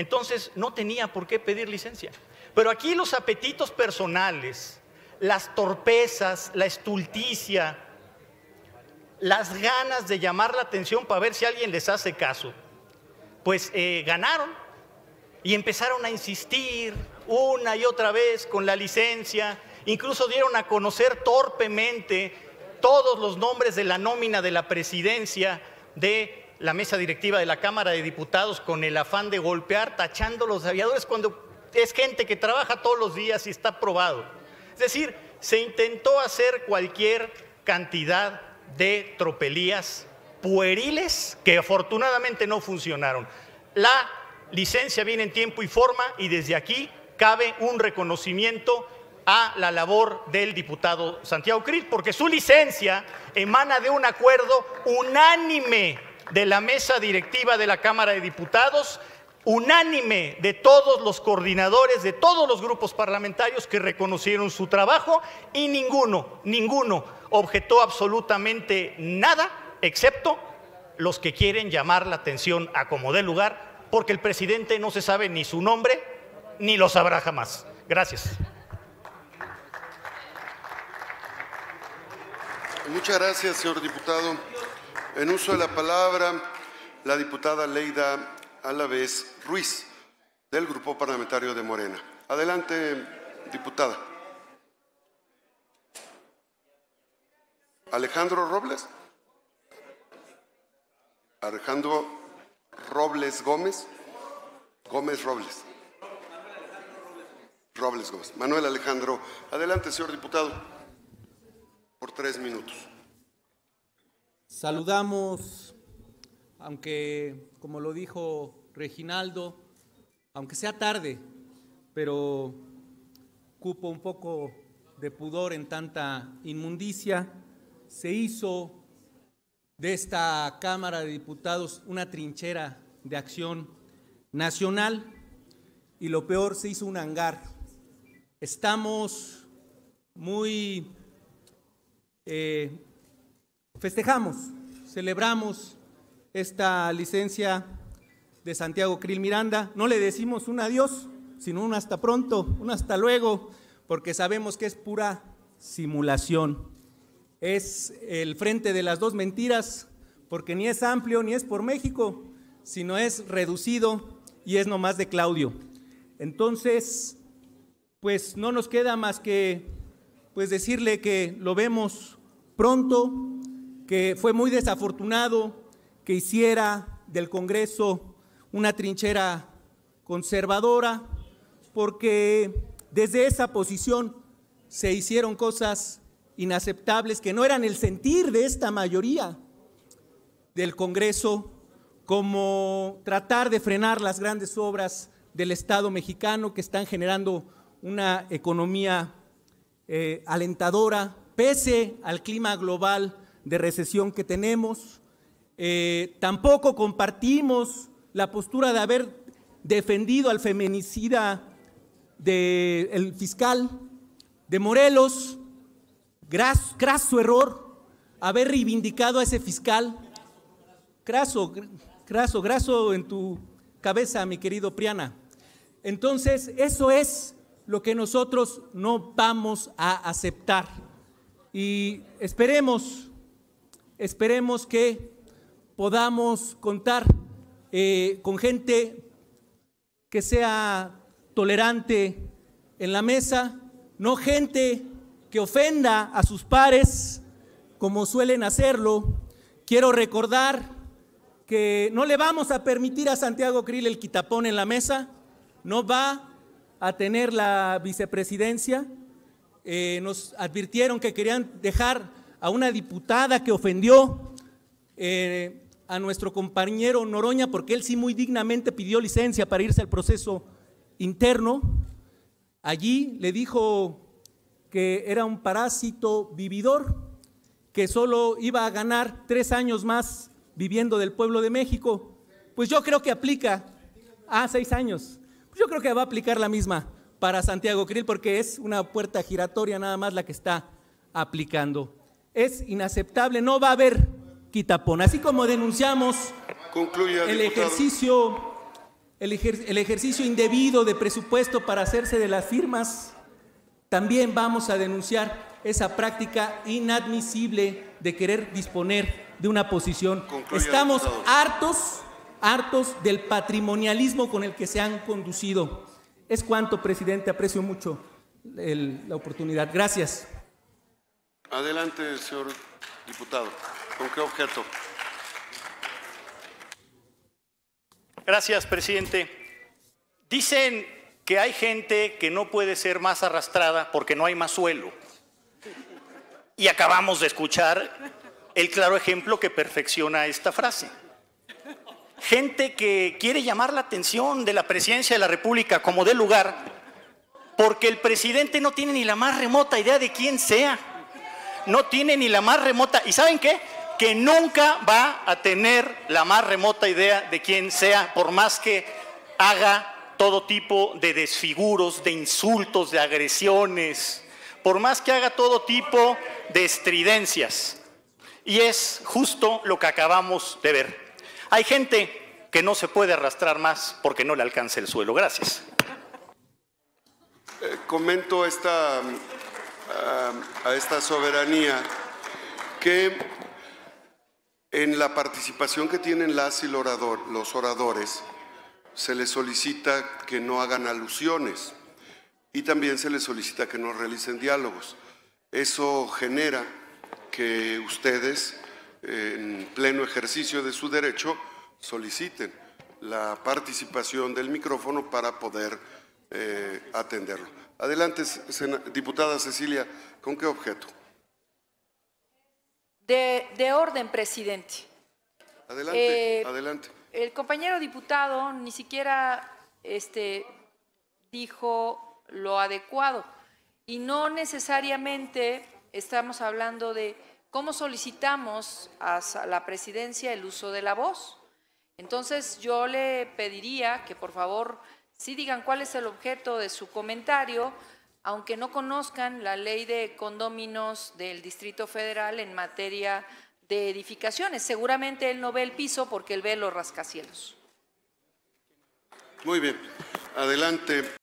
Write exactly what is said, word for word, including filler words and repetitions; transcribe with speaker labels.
Speaker 1: entonces no tenía por qué pedir licencia. Pero aquí los apetitos personales, las torpezas, la estulticia, las ganas de llamar la atención para ver si alguien les hace caso, pues eh, ganaron y empezaron a insistir una y otra vez con la licencia. Incluso dieron a conocer torpemente todos los nombres de la nómina de la presidencia de la mesa directiva de la Cámara de Diputados con el afán de golpear, tachando los aviadores cuando es gente que trabaja todos los días y está probado. Es decir, se intentó hacer cualquier cantidad de tropelías pueriles que afortunadamente no funcionaron. La licencia viene en tiempo y forma y desde aquí cabe un reconocimiento a la labor del diputado Santiago Krill, porque su licencia emana de un acuerdo unánime de la mesa directiva de la Cámara de Diputados, unánime de todos los coordinadores de todos los grupos parlamentarios que reconocieron su trabajo y ninguno, ninguno objetó absolutamente nada, excepto los que quieren llamar la atención a como dé lugar, porque el presidente no se sabe ni su nombre, ni lo sabrá jamás. Gracias.
Speaker 2: Muchas gracias, señor diputado. En uso de la palabra, la diputada Leida Alavés Ruiz, del Grupo Parlamentario de Morena. Adelante, diputada. Alejandro Robles. Alejandro Robles Gómez. Gómez Robles. Robles Gómez. Manuel Alejandro. Adelante, señor diputado, por tres minutos.
Speaker 3: Saludamos, aunque, como lo dijo Reginaldo, aunque sea tarde, pero cupo un poco de pudor en tanta inmundicia, se hizo de esta Cámara de Diputados una trinchera de acción nacional y lo peor, se hizo un hangar. Estamos muy, eh, festejamos, celebramos esta licencia de Santiago Krill Miranda. No le decimos un adiós, sino un hasta pronto, un hasta luego, porque sabemos que es pura simulación. Es el frente de las dos mentiras, porque ni es amplio ni es por México, sino es reducido y es nomás de Claudio. Entonces, pues no nos queda más que pues decirle que lo vemos pronto, que fue muy desafortunado que hiciera del Congreso una trinchera conservadora, porque desde esa posición se hicieron cosas inaceptables que no eran el sentir de esta mayoría del Congreso, como tratar de frenar las grandes obras del Estado mexicano que están generando una economía eh, alentadora, pese al clima global de recesión que tenemos. Eh, tampoco compartimos la postura de haber defendido al feminicida del fiscal de Morelos. Gras, graso error haber reivindicado a ese fiscal. Graso, graso, graso en tu cabeza, mi querido Priana. Entonces, eso es lo que nosotros no vamos a aceptar. Y esperemos, esperemos que podamos contar eh, con gente que sea tolerante en la mesa, no gente que ofenda a sus pares, como suelen hacerlo. Quiero recordar que no le vamos a permitir a Santiago Krill el quitapón en la mesa, no va a tener la vicepresidencia. Eh, nos advirtieron que querían dejar a una diputada que ofendió eh, a nuestro compañero Noroña, porque él sí muy dignamente pidió licencia para irse al proceso interno. Allí le dijo que era un parásito vividor, que solo iba a ganar tres años más viviendo del pueblo de México. Pues yo creo que aplica, ah, seis años, pues yo creo que va a aplicar la misma para Santiago Krill, porque es una puerta giratoria nada más la que está aplicando. Es inaceptable, no va a haber quitapón, así como denunciamos
Speaker 2: Concluya,
Speaker 3: el
Speaker 2: diputado.
Speaker 3: ejercicio el, ejer el ejercicio indebido de presupuesto para hacerse de las firmas. También vamos a denunciar esa práctica inadmisible de querer disponer de una posición.
Speaker 2: Concluya,
Speaker 3: Estamos
Speaker 2: diputado.
Speaker 3: hartos, hartos del patrimonialismo con el que se han conducido. Es cuanto, presidente, aprecio mucho el, la oportunidad. Gracias.
Speaker 2: Adelante, señor diputado. ¿Con qué objeto?
Speaker 1: Gracias, presidente. Dicen que hay gente que no puede ser más arrastrada porque no hay más suelo. Y acabamos de escuchar el claro ejemplo que perfecciona esta frase. Gente que quiere llamar la atención de la presidencia de la República como de lugar porque el presidente no tiene ni la más remota idea de quién sea. No tiene ni la más remota, ¿y saben qué? Que nunca va a tener la más remota idea de quién sea, por más que haga todo tipo de desfiguros, de insultos, de agresiones, por más que haga todo tipo de estridencias. Y es justo lo que acabamos de ver. Hay gente que no se puede arrastrar más porque no le alcanza el suelo. Gracias.
Speaker 2: Eh, comento esta, a, a esta soberanía que en la participación que tienen las y los, orador, los oradores se les solicita que no hagan alusiones y también se les solicita que no realicen diálogos. Eso genera que ustedes, en pleno ejercicio de su derecho, soliciten la participación del micrófono para poder eh, atenderlo. Adelante, diputada Cecilia, ¿con qué objeto?
Speaker 4: De, de orden, presidente.
Speaker 2: Adelante,
Speaker 4: eh,
Speaker 2: adelante.
Speaker 4: El compañero diputado ni siquiera este, dijo lo adecuado y no necesariamente estamos hablando de cómo solicitamos a la presidencia el uso de la voz. Entonces yo le pediría que por favor sí digan cuál es el objeto de su comentario, aunque no conozcan la ley de condóminos del Distrito Federal en materia de edificaciones. Seguramente él no ve el piso porque él ve los rascacielos.
Speaker 2: Muy bien, adelante.